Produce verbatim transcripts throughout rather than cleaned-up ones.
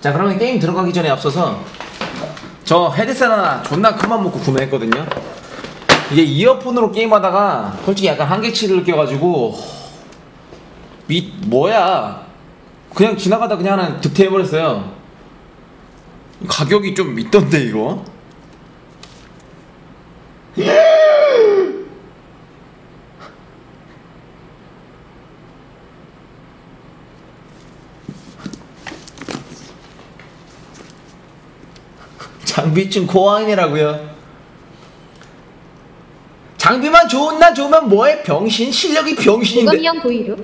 자, 그러면 게임 들어가기 전에 앞서서 저 헤드셋 하나 존나 큰맘 먹고 구매했거든요. 이게 이어폰으로 게임하다가 솔직히 약간 한계치를 느껴가지고 미.. 뭐야 그냥 지나가다 그냥 하나 득템해버렸어요. 가격이 좀 있던데 이거? 장비층 고왕이라고요. 장비만 좋나 좋으면 뭐해? 병신 실력이 병신인데. 고검형 고의로.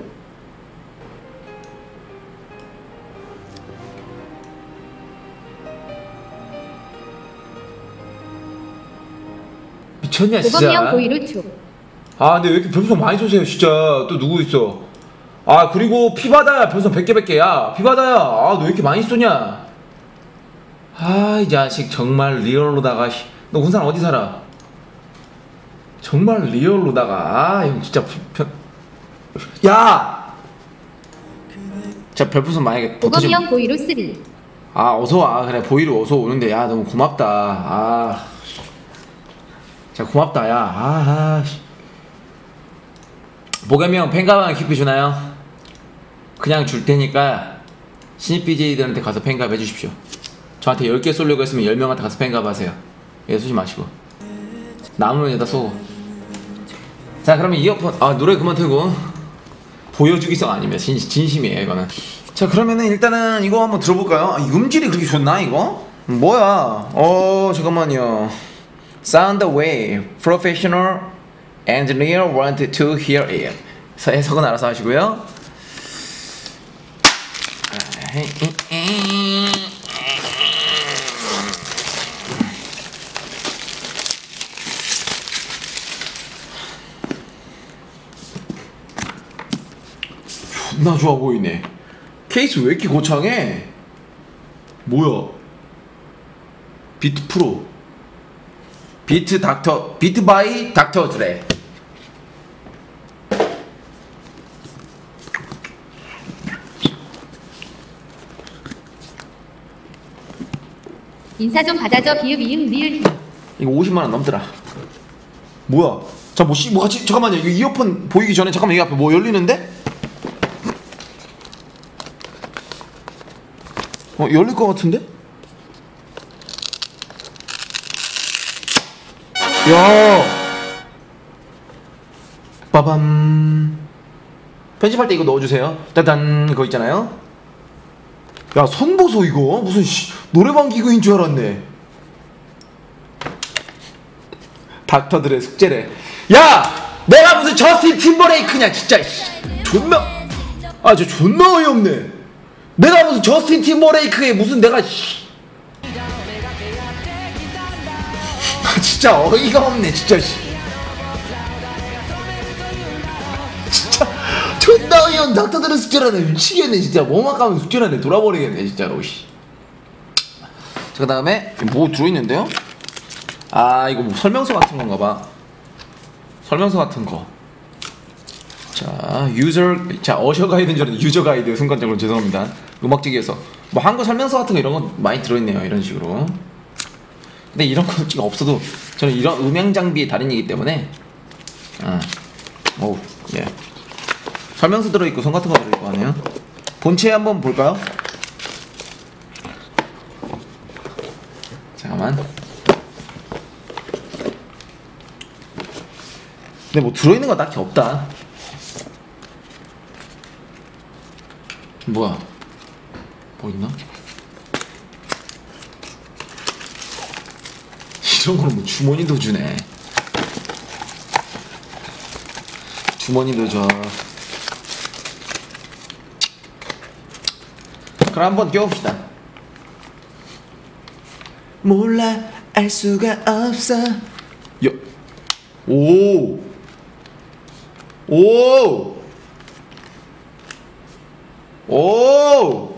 미쳤냐 진짜. 고검형 고의로 쭉. 아 근데 왜 이렇게 별풍선 많이 쏘세요 진짜. 또 누구 있어? 아 그리고 피바다야 별풍선 백 개 백 개야. 피바다야 아 너 왜 이렇게 많이 쏘냐. 아 이 자식 정말 리얼로다가. 너 군산 어디 살아? 정말 리얼로다가. 아 형 진짜 편... 야! 자 별풍선 만약에 고검형 고의로 쓰리. 아 어서와. 그래 보이로 어서 오는데 야 너무 고맙다. 아 자 고맙다 야. 아, 아. 보겸형 팬가방 킥비 주나요? 그냥 줄 테니까 신입 비제이들한테 가서 팬가방 해주십시오. 저한테 열 개 쏠려고 했으면 열 명한테 가서 팬가방 하세요. 예, 쏘지 마시고 남으면 여기다 쏘고. 자 그러면 이어폰 아 노래 그만 틀고 보여주기성 아니면 진, 진심이에요 이거는. 자 그러면은 일단은 이거 한번 들어볼까요? 아, 음질이 그렇게 좋나 이거? 뭐야 어 잠깐만요. Sound Wave Professional Engineer want to hear it. 해석은 알아서 하시고요. 존나 좋아 보이네. 케이스 왜 이렇게 고창해? 뭐야? 비트 프로 비트 닥터 비트 바이 닥터 드레. 인사 좀 받아줘. 비읍 이응 리을. 이거 오십만 원 넘더라. 뭐야? 자, 뭐, 씨, 뭐 같이, 잠깐만요. 이거 이어폰 보이기 전에, 잠깐만, 여기 앞에 뭐 열리는데? 어, 열릴 것 같은데? 야! 빠밤. 편집할 때 이거 넣어주세요. 따단, 그거 있잖아요? 야, 선 보소, 이거. 무슨, 씨, 노래방 기구인 줄 알았네. 닥터들의 숙제래. 야! 내가 무슨 저스틴 팀버레이크냐 진짜. 존나 아 저 존나 어이없네. 내가 무슨 저스틴 팀버레이크에 무슨 내가 아 진짜 어이가 없네 진짜. 진짜 존나 어이없네. 닥터들의 숙제라네. 미치겠네 진짜. 뭐만 가면 숙제라네. 돌아버리겠네 진짜로. 자 그 다음에 뭐 들어있는데요? 아 이거 뭐 설명서 같은 건가 봐. 설명서 같은 거. 자 유저 자 어셔 가이드인 줄 알았는데 유저 가이드. 순간적으로 죄송합니다. 음악직에서 뭐 한국 설명서 같은 거 이런 거 많이 들어있네요. 이런 식으로. 근데 이런 거 지금 없어도 저는 이런 음향 장비의 달인이기 때문에 아 어우 예 설명서 들어있고 선 같은 거 들어있고 하네요. 본체 한번 볼까요? 잠깐만. 근데 뭐 들어있는 거 딱히 없다. 뭐야? 뭐 있나? 이런 거는 뭐 주머니도 주네. 주머니도 줘. 그럼 한번 껴봅시다. 몰라 알 수가 없어. 여. 오. 오. 오.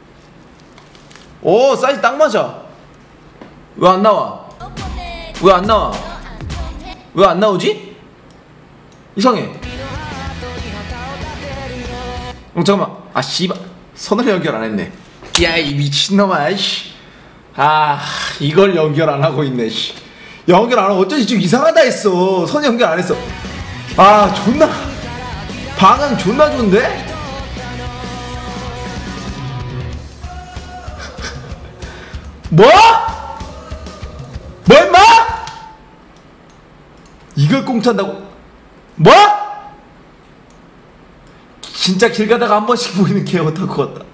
오 사이즈 딱 맞아. 왜 안 나와? 왜 안 나와? 왜 안 나오지? 이상해. 어 잠깐만. 아 씨발 선을 연결 안 했네. 야 이 미친놈아 씨. 아 이걸 연결 안 하고 있네 씨. 연결 안 하고 어쩐지 좀 이상하다 했어. 선 연결 안 했어. 아 존나 방향 존나 좋은데? 뭐? 뭐 임마? 이걸 공차한다고? 뭐? 진짜 길 가다가 한 번씩 보이는 개 오타쿠 같다.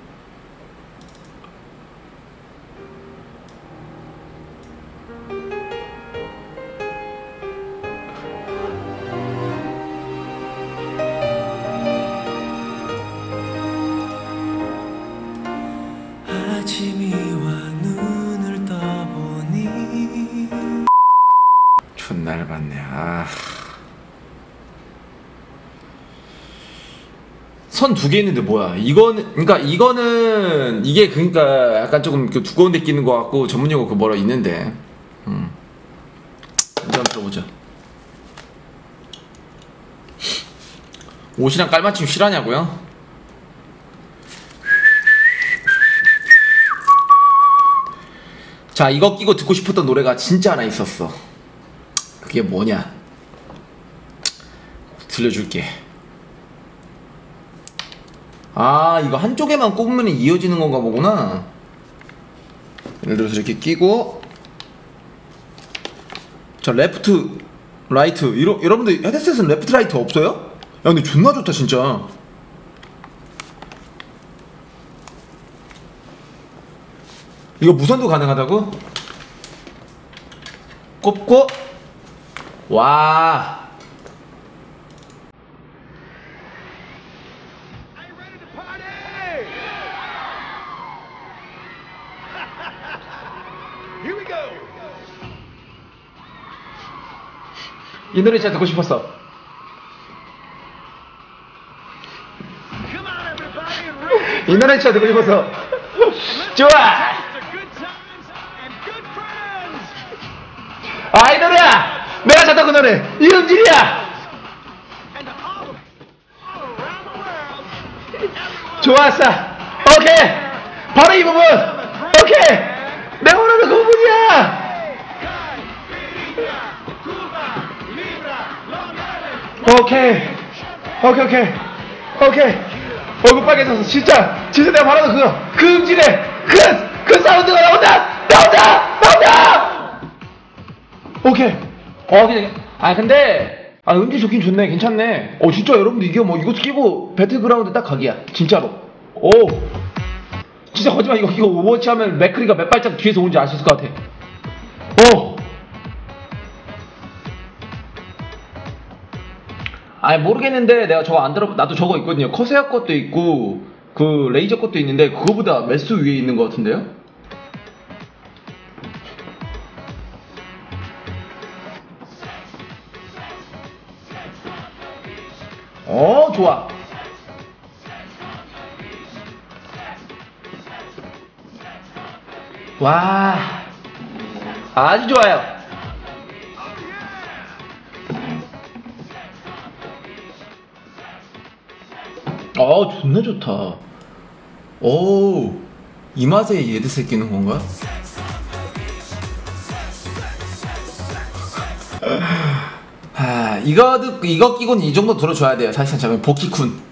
아침이 와 눈을 떠보니 존나 얇았네. 아. 선 두 개 있는데 뭐야? 이거는 그러니까 이거는 이게 그러니까 약간 조금 그 두꺼운 데 끼는 거 같고 전문 용어 그 뭐라 있는데. 음. 일단 들어보자. 옷이랑 깔맞춤 실하냐고요? 자 이거 끼고 듣고 싶었던 노래가 진짜 하나 있었어. 그게 뭐냐? 들려줄게. 아 이거 한쪽에만 꼽으면 이어지는 건가 보구나. 예를 들어서 이렇게 끼고 자 레프트 라이트 이러, 여러분들 헤드셋은 레프트 라이트 없어요? 야 근데 존나 좋다 진짜. 이거 무선도 가능하다고? 꼽고 와 이 노래 진짜 듣고 싶었어. 이 노래 진짜 듣고 싶었어. 좋아. 아 이 노래야. 내가 찾던 그 노래 이음질이야. 좋았어. 오케이. 바로 이 부분. 오케이. 내가 원하는 그 부분이야. 오케이 오케이 오케이 오케이. 얼굴 빨개져서 진짜 진짜 내가 바라는 그거 그 음질에 그, 그 사운드가 나온다 나온다 나온다. 오케이. 어 그냥 아 근데 아 음질 좋긴 좋네. 괜찮네. 어 진짜 여러분들 이게 뭐 이것도 끼고 배틀그라운드 딱 각이야 진짜로. 오 진짜 거짓말. 이거 이거 오버워치 하면 맥크리가 몇 발짝 뒤에서 오는지 알 수 있을 것 같아. 오 아니 모르겠는데 내가 저거 안 들어. 나도 저거 있거든요. 커세어 것도 있고 그 레이저 것도 있는데 그거보다 매수 위에 있는 것 같은데요? 어 좋아. 와 아주 좋아요. 아 존나 좋다. 오 이 맛에 헤드셋 끼는 건가? 하 이거 듣 이거 끼고는 이 정도 들어줘야 돼요. 사실상 저는 보키쿤